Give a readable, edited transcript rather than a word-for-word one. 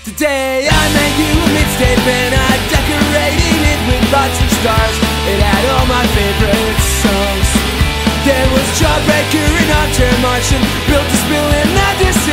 Today I made you a mixtape and I decorated it with lots of stars. It had all my favorite songs. There was Jawbreaker and Armchair Martian, Built to Spill and I just